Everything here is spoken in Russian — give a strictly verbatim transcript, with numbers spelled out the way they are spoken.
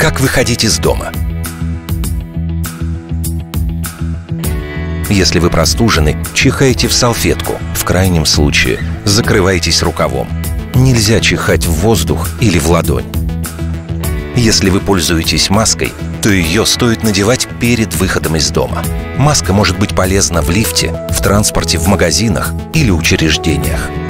Как выходить из дома? Если вы простужены, чихайте в салфетку. В крайнем случае закрывайтесь рукавом. Нельзя чихать в воздух или в ладонь. Если вы пользуетесь маской, то ее стоит надевать перед выходом из дома. Маска может быть полезна в лифте, в транспорте, в магазинах или учреждениях.